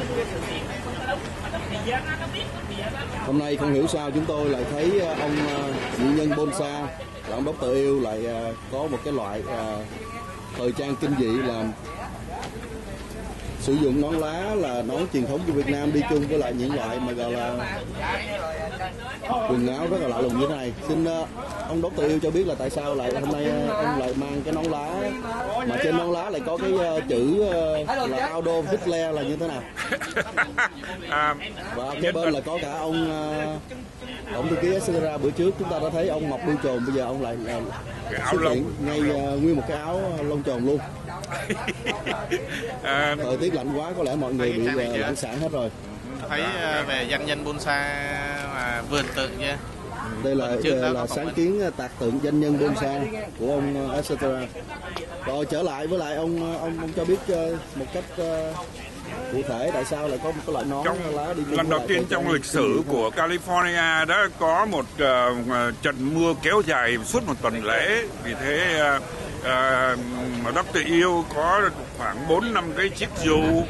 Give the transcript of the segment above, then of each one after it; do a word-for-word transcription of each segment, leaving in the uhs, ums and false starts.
Hôm nay không hiểu sao chúng tôi lại thấy ông nghệ nhân bonsai là ông Doctor Yêu lại có một cái loại thời trang kinh dị là sử dụng nón lá là nón truyền thống của Việt Nam đi chung với lại những loại mà gọi là quần áo rất là lạ lùng như thế này. Xin uh, ông Doctor Yêu cho biết là tại sao lại hôm nay uh, ông lại mang cái nón lá mà trên nón lá lại có cái uh, chữ uh, là Adolf Hitler là như thế nào? Và kế bên là có cả ông uh, ông thư ký ét xê ra. Bữa trước chúng ta đã thấy ông mọc đuôi chồn, bây giờ ông lại uh, xuất hiện ngay uh, nguyên một cái áo lông chồn luôn. à, Thời tiết lạnh quá có lẽ mọi người bị uh, lãng sản hết rồi. Thấy uh, về doanh nhân bonsai và vườn tượng nha. Đây là, là, là sáng kiến tạc tượng doanh nhân bonsai của ông uh, et cetera. Rồi trở lại với lại ông ông, ông cho biết uh, một cách uh, cụ thể tại sao lại có một cái loại nón trong, lá đi lần đầu tiên trong lịch sử của California đã có một uh, trận mưa kéo dài suốt một tuần lễ. Vì thế uh, uh, Doctor Yêu có khoảng bốn năm cái chiếc dù uh,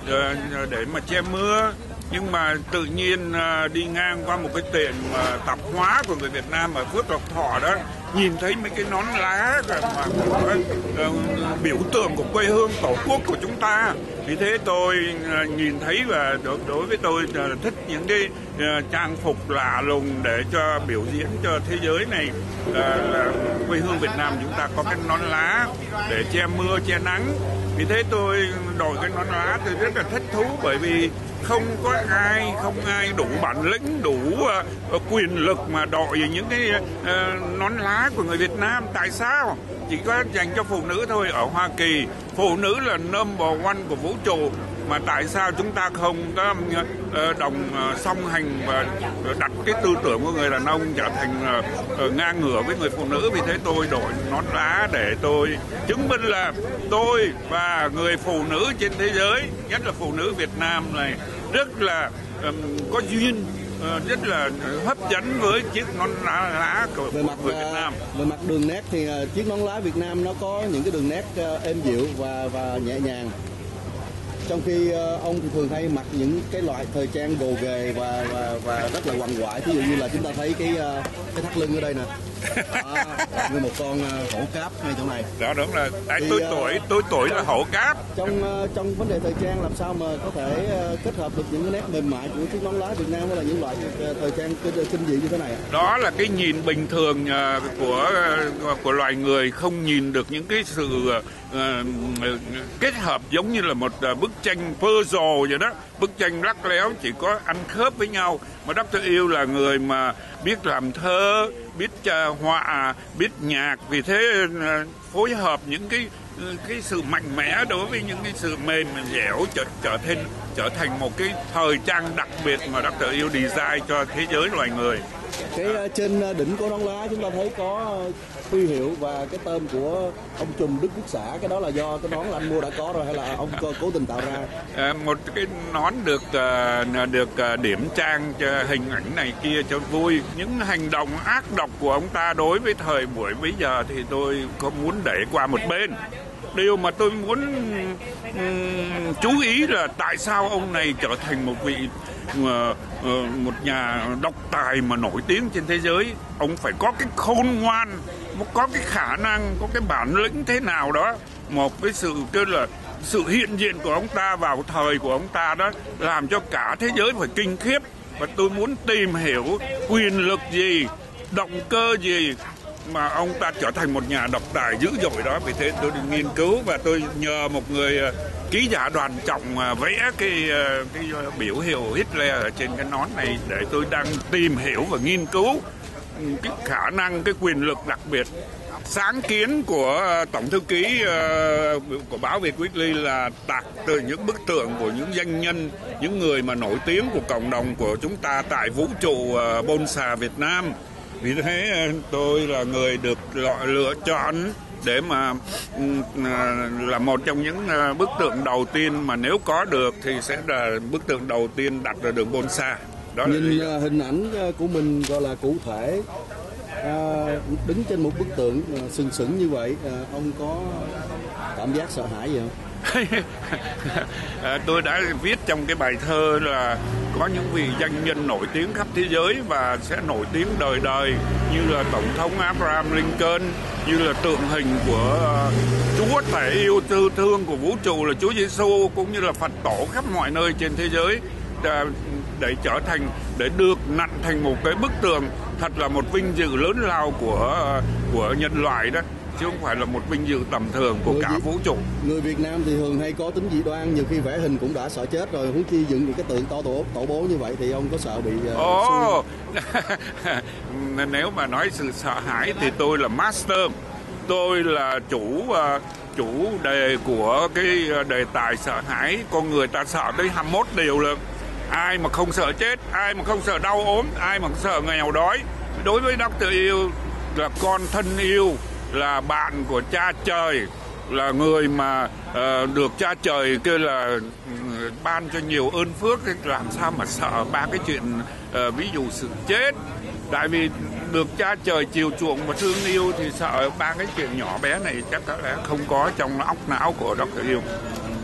để mà che mưa. Nhưng mà tự nhiên uh, đi ngang qua một cái tiệm uh, tạp hóa của người Việt Nam ở Phước Lộc Thọ đó, nhìn thấy mấy cái nón lá mà uh, biểu tượng của quê hương tổ quốc của chúng ta. Vì thế tôi uh, nhìn thấy và đối, đối với tôi uh, thích những cái uh, trang phục lạ lùng để cho biểu diễn cho thế giới này uh, là quê hương Việt Nam chúng ta có cái nón lá để che mưa che nắng. Vì thế tôi đội cái nón lá tôi rất là thích thú, bởi vì không có ai không ai đủ bản lĩnh, đủ uh, quyền lực mà đội những cái uh, nón lá của người Việt Nam. Tại sao chỉ có dành cho phụ nữ thôi? Ở Hoa Kỳ phụ nữ là number one của vũ trụ, mà tại sao chúng ta không có uh, đồng uh, song hành và đặt cái tư tưởng của người đàn ông trở thành uh, uh, ngang ngửa với người phụ nữ? Vì thế tôi đội nón lá để tôi chứng minh là tôi và người phụ nữ trên thế giới, nhất là phụ nữ Việt Nam này, rất là um, có duyên, uh, rất là hấp dẫn với chiếc nón lá, lá của về mặt, người Việt Nam. Về mặt đường nét thì uh, chiếc nón lá Việt Nam nó có những cái đường nét uh, êm dịu và và nhẹ nhàng. Trong khi uh, ông thì thường hay mặc những cái loại thời trang gồ ghề và và và rất là quằn quại. Ví dụ như là chúng ta thấy cái uh, cái thắt lưng ở đây nè, đó, như một con uh, hổ cáp ngay chỗ này. Đó đúng là tại thì, tôi uh, tuổi tôi tuổi là hổ cáp. Trong uh, trong vấn đề thời trang làm sao mà có thể uh, kết hợp được những cái nét mềm mại của chiếc nón lá Việt Nam với là những loại uh, thời trang kinh dị như thế này? Đó là cái nhìn bình thường uh, của uh, của loài người, không nhìn được những cái sự uh, kết hợp giống như là một uh, bức tranh puzzle vậy đó. Bức tranh lắc léo chỉ có ăn khớp với nhau. Mà Doctor Yêu là người mà biết làm thơ, biết uh, họa, biết nhạc. Vì thế uh, phối hợp những cái cái sự mạnh mẽ đối với những cái sự mềm dẻo trở trở thành trở thành một cái thời trang đặc biệt mà Doctor Yêu design cho thế giới loài người. Cái uh, trên đỉnh của nón lá chúng ta thấy có huy hiệu và cái tên của ông Trùm Đức Quốc Xã. Cái đó là do cái nón là anh mua đã có rồi hay là ông cố tình tạo ra? À, một cái nón được uh, được uh, điểm trang cho hình ảnh này kia cho vui. Những hành động ác độc của ông ta đối với thời buổi bây giờ thì tôi có muốn để qua một bên. Điều mà tôi muốn um, chú ý là tại sao ông này trở thành một vị uh, uh, một nhà độc tài mà nổi tiếng trên thế giới. Ông phải có cái khôn ngoan, có cái khả năng, có cái bản lĩnh thế nào đó. Một cái sự kêu là sự hiện diện của ông ta vào thời của ông ta đó làm cho cả thế giới phải kinh khiếp. Và tôi muốn tìm hiểu quyền lực gì, động cơ gì mà ông ta trở thành một nhà độc tài dữ dội đó. Vì thế tôi đi nghiên cứu và tôi nhờ một người ký giả Đoàn Trọng vẽ cái, cái biểu hiệu Hitler ở trên cái nón này để tôi đang tìm hiểu và nghiên cứu cái khả năng, cái quyền lực đặc biệt. Sáng kiến của Tổng thư ký uh, của báo Việt Weekly là tạc từ những bức tượng của những doanh nhân, những người mà nổi tiếng của cộng đồng của chúng ta tại vũ trụ uh, bonsai Việt Nam. Vì thế tôi là người được lựa chọn để mà là một trong những bức tượng đầu tiên mà nếu có được thì sẽ là bức tượng đầu tiên đặt ở đường bonsai. Đó là nhìn là hình ảnh của mình gọi là cụ thể, à, đứng trên một bức tượng sừng sững như vậy, à, ông có cảm giác sợ hãi gì không? Tôi đã viết trong cái bài thơ là có những vị danh nhân nổi tiếng khắp thế giới và sẽ nổi tiếng đời đời, như là Tổng thống Abraham Lincoln, như là tượng hình của Chúa Thể yêu tư thương của vũ trụ là Chúa Giêsu, cũng như là Phật tổ khắp mọi nơi trên thế giới, để trở thành, để được nặn thành một cái bức tường thật là một vinh dự lớn lao của của nhân loại đó, chứ không phải là một vinh dự tầm thường của người cả Việt, vũ trụ. Người Việt Nam thì thường hay có tính dị đoan, nhiều khi vẽ hình cũng đã sợ chết rồi, huống chi dựng những cái tượng to tổ tổ bố như vậy thì ông có sợ bị uh, Ồ, oh. Nếu mà nói sự sợ hãi thì tôi là master, tôi là chủ uh, chủ đề của cái đề tài sợ hãi. Con người ta sợ tới hai mươi mốt điều là ai mà không sợ chết, ai mà không sợ đau ốm, ai mà không sợ nghèo đói. Đối với Doctor Yêu là con thân yêu, là bạn của cha trời, là người mà uh, được cha trời kêu là uh, ban cho nhiều ơn phước, làm sao mà sợ ba cái chuyện uh, ví dụ sự chết. Tại vì được cha trời chiều chuộng và thương yêu thì sợ ba cái chuyện nhỏ bé này chắc là không có trong óc não của Doctor Yêu.